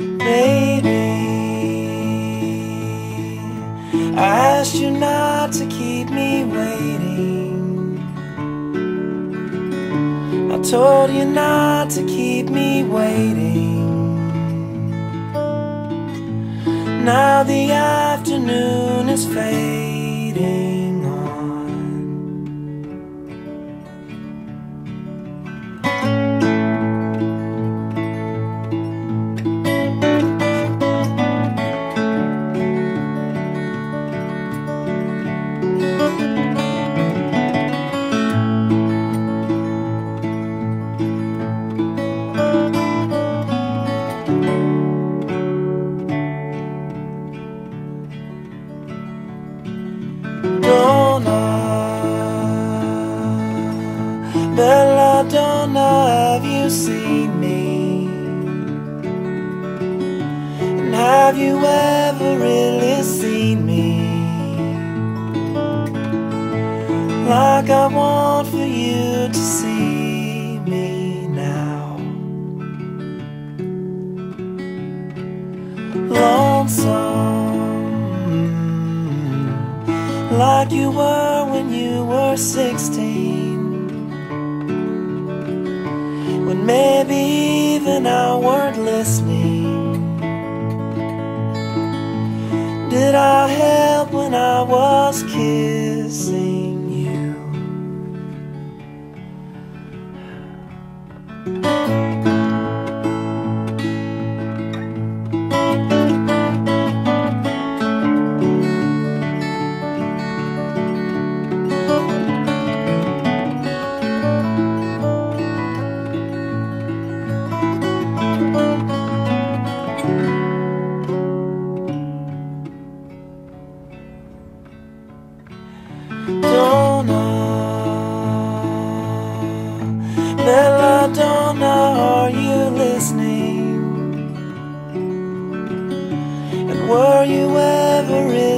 Baby, I asked you not to keep me waiting. I told you not to keep me waiting. Now the afternoon is fading on. Bella Donna, have you seen me? And have you ever really seen me like I want for you to see me now? Lonesome, like you were when you were 16, when maybe even I weren't listening. Did I help when I was kissing you? Donna, Bella Donna, are you listening? And were you ever